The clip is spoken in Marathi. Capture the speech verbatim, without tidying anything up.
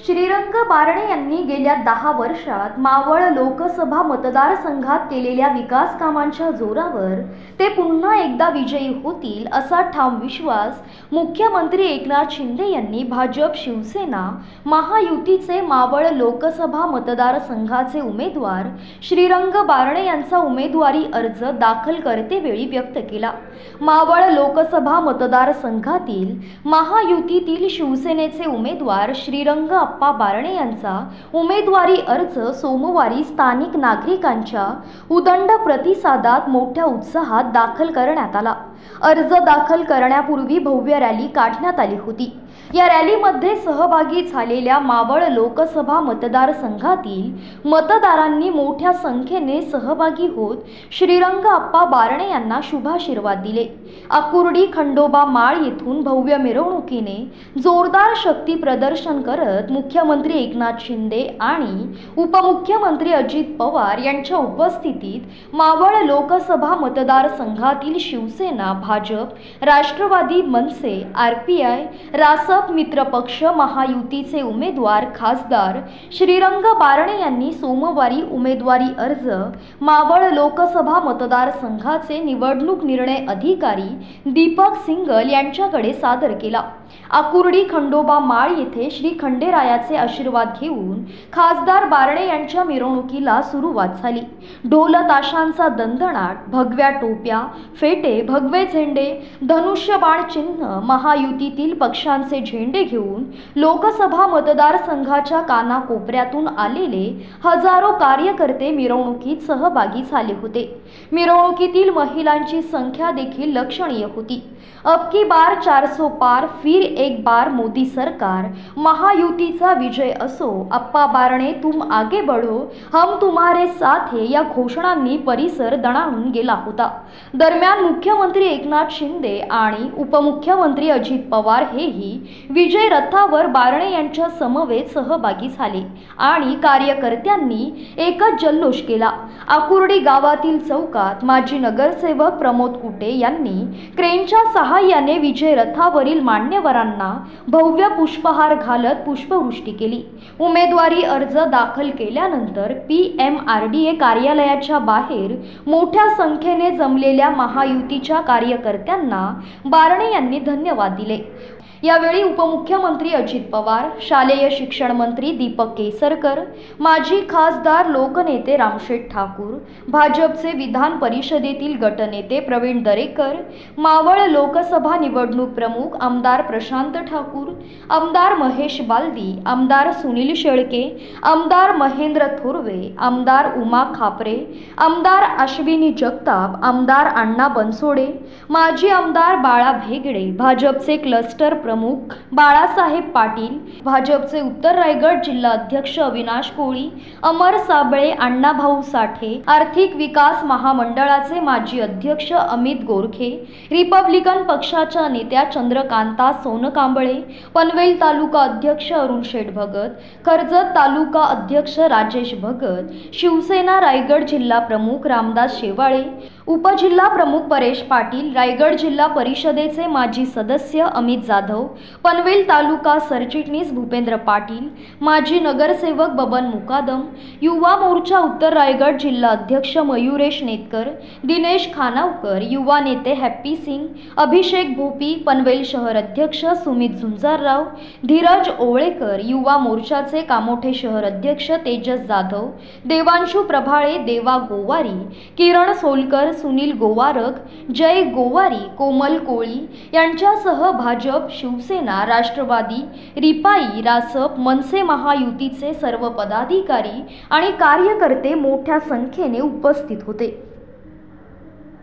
श्रीरंग बारणे यांनी गेल्या दहा वर्षात मावळ लोकसभा मतदारसंघात केलेल्या विकास कामांच्या जोरावर ते पुन्हा एकदा विजयी होतील असा ठाम विश्वास मुख्यमंत्री एकनाथ शिंदे यांनी भाजप शिवसेना महायुतीचे मावळ लोकसभा मतदारसंघाचे उमेदवार श्रीरंग बारणे यांचा उमेदवारी अर्ज दाखल करतेवेळी व्यक्त केला। मावळ लोकसभा मतदारसंघातील महायुतीतील शिवसेनेचे उमेदवार श्रीरंग अप्पा बारणे यांचा उमेदवारी अर्ज सोमवारी स्थानिक नागरिकांच्या उदंड प्रतिसादात मोठ्या उत्साहात दाखल करण्यात आला। अर्ज दाखल करण्यापूर्वी भव्य रॅली काढण्यात आली होती। या रॅलीमध्ये सहभागी झालेल्या मावळ लोकसभा मतदारसंघातील मतदारांनी मोठ्या संख्येने सहभागी होत श्रीरंग अप्पा बारणे यांना शुभाशीर्वाद दिले। आकुर्डी खंडोबा माळ येथून भव्य मिरवणुकीने जोरदार शक्ती प्रदर्शन करत मुख्यमंत्री एकनाथ शिंदे आणि उपमुख्यमंत्री अजित पवार यांच्या उपस्थितीत मावळ लोकसभा मतदारसंघातील शिवसेना, भाजप, राष्ट्रवादी, मनसे, आरपीआय, रासप मित्रपक्ष महायुतीचे उमेदवार खासदार श्रीरंग बारणे यांनी सोमवारी उमेदवारी अर्ज मावळ लोकसभा मतदारसंघाचे निवडणूक निर्णय अधिकारी दीपक सिंगल यांच्याकडे सादर केला। आकुर्डी खंडोबा माळ येथे श्री खंडेरायाचे आशीर्वाद घेऊन खासदार बारणे यांच्या मिरवणुकीला सुरुवात झाली। ढोल ताशांचा दणदणाट, भगव्या टोप्या, फेटे, भगवे झेंडे, धनुष्यबाण चिन्ह, महायुतीतील पक्षांचे झेंडे घेऊन लोकसभा मतदारसंघाच्या कानाकोपऱ्यातून आलेले हजारो कार्यकर्ते मिरवणुकीत सहभागी झाले होते। मिरवणुकीतील महिलांची संख्या देखील लक्षणीय होती। अब की बार चार सौ पार, फिर एक बार मोदी सरकार, महायुतीचा विजय असो, अप्पा बारणे तुम आगे बढ़ो, हम तुम्हारे साथ है या घोषणांनी परिसर दणाणून गेला होता। दरम्यान मुख्यमंत्री एकनाथ शिंदे आणि उपमुख्यमंत्री अजित पवार हेही विजय रथावर बारणे यांच्या समवेत सहभागी झाले आणि कार्यकर्त्यांनी एकच जल्लोष केला। आकुर्डी गावातील चौकात माजी नगरसेवक प्रमोद कुटे यांनी क्रेनच्या सहाय्याने विजय रथावरील मान्यवरांना भव्य पुष्पहार घालत पुष्पवृष्टी केली। उमेदवारी अर्ज दाखल केल्यानंतर पीएमआरडीए कार्यालयाच्या बाहेर मोठ्या संख्येने जमलेल्या महायुतीच्या कार्यकर्त्यांना बारणे यांनी धन्यवाद दिले। यावेळी उपमुख्यमंत्री अजित पवार, शालेय शिक्षण मंत्री दीपक केसरकर, माजी खासदार लोकनेते रामशेठ ठाकूर, भाजपचे विधान परिषदेतील गटनेते प्रवीण दरेकर, मावळ लोकसभा निवडणूक प्रमुख आमदार प्रशांत ठाकूर, आमदार महेश बालदी, आमदार सुनील शेळके, आमदार महेंद्र थोरवे, आमदार उमा खापरे, आमदार अश्विनी जगताप, आमदार अण्णा बनसोडे, माजी आमदार बाळा भेगडे, भाजपचे क्लस्टर प्रमुख बाळासाहेब पाटील, भाजपचे उत्तर रायगड जिल्हा अध्यक्ष अविनाश कोळी, अमर साबळे, अण्णाभाऊ साठे, आर्थिक विकास महामंडळाचे माजी अध्यक्ष अमित गोरखे, रिपब्लिकन पक्षाच्या नेत्या चंद्रकांता सोनकांबळे, पनवेल तालुका अध्यक्ष अरुण शेठ भगत, कर्जत तालुका अध्यक्ष राजेश भगत, शिवसेना रायगड जिल्हा प्रमुख रामदास शेवाळे, उपजिल्हा प्रमुख परेश पाटील, रायगड जिल्हा परिषदेचे माजी सदस्य अमित जाधव, पनवेल तालुका सरचिटणीस भूपेंद्र पाटील, माजी नगरसेवक बबन मुकादम, युवा मोर्चा उत्तर रायगड जिल्हा अध्यक्ष मयुरेश नेतकर, दिनेश खानावकर, युवा नेते हॅप्पी सिंग, अभिषेक भोपी, पनवेल शहर अध्यक्ष सुमित झुंजारराव, धीरज ओवळेकर, युवा मोर्चाचे कामोठे शहर अध्यक्ष तेजस जाधव, देवांशू प्रभाळे, देवा गोवारी, किरण सोलकर, सुनील गोवारक, जय गोवारी, कोमल कोळी यांच्यासह भाजप, शिवसेना, राष्ट्रवादी, रिपाई, रासप, मनसे महायुतीचे सर्व पदाधिकारी आणि कार्यकर्ते मोठ्या संख्येने उपस्थित होते।